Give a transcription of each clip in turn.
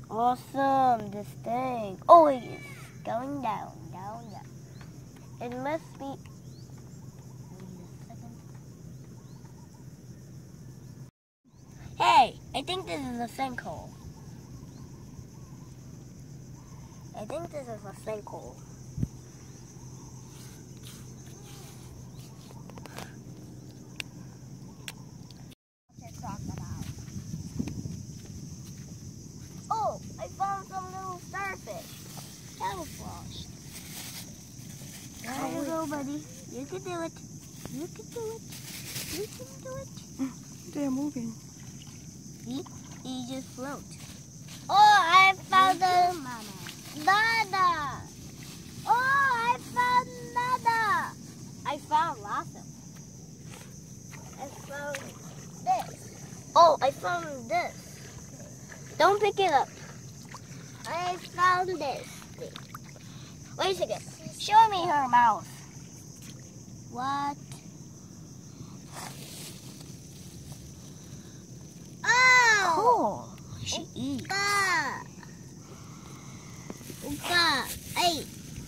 Awesome, this thing. Oh, it is going down, down, down. It must be. Wait a second. Hey, I think this is a sinkhole. I think this is a sinkhole. Oh, I found some little starfish. Camouflaged. There you go, buddy. You can do it. You can do it. You can do it. They're moving. See? You just float. Oh, I found a nada. Oh, I found nada. I found lots of. I found this. Oh, I found this. Don't pick it up. I found this thing. Wait a second. Show me her mouth. What? Oh! Cool. She eats. Hey.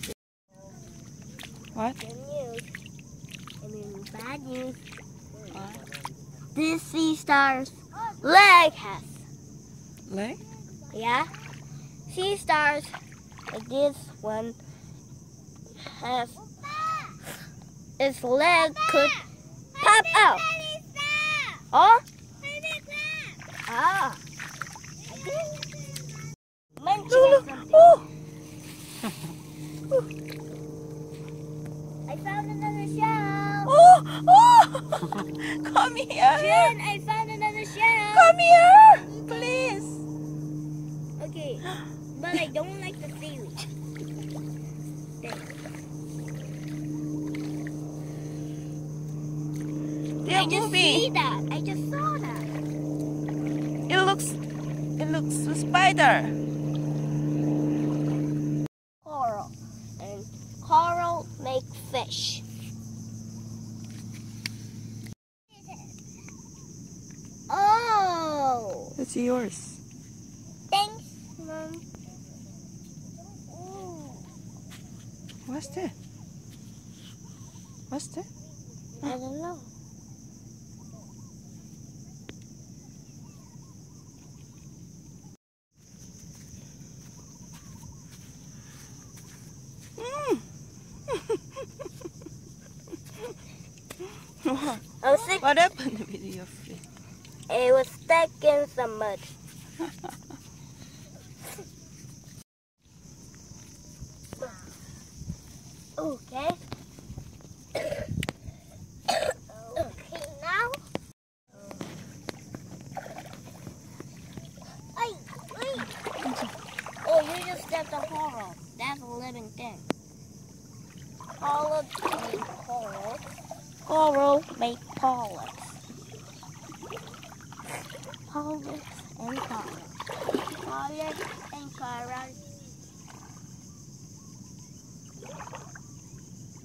What? Good news. I mean, bad news. What? This sea star's leg has. Leg? Yeah. Sea stars like this one has its leg could pop out. Oh? Ah. Mention something. Oh. I found another shell. Oh. Oh. Come here. Jen, I found another shell. Come here, please. Okay, but I don't like the seaweed. They're I just moving. see that. I just saw that. It looks a spider. Coral. And coral make fish. Oh! That's yours. Thanks, Mom. Ooh. What's that? What's that? I don't know. I was sick. What happened with your feet? It was stuck in some mud. Okay. Okay, now. Hey, wait. Oh, you just stepped on coral. That's a living thing. Polyps make coral. Coral make polyps. Polyps and coral. Polyps and coral.